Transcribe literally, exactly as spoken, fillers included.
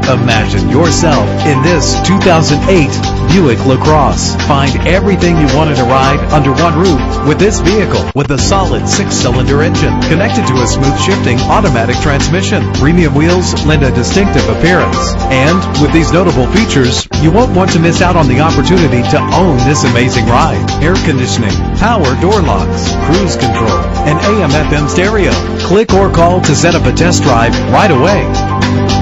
Imagine yourself in this two thousand eight Buick LaCrosse. Find everything you want in a ride under one roof with this vehicle. With a solid six-cylinder engine connected to a smooth shifting automatic transmission, premium wheels lend a distinctive appearance. And with these notable features, you won't want to miss out on the opportunity to own this amazing ride. Air conditioning, power door locks, cruise control, and A M F M stereo. Click or call to set up a test drive right away.